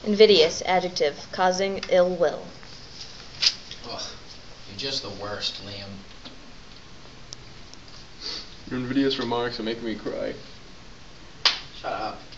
Invidious, adjective, causing ill will. Ugh, you're just the worst, Liam. Your invidious remarks are making me cry. Shut up.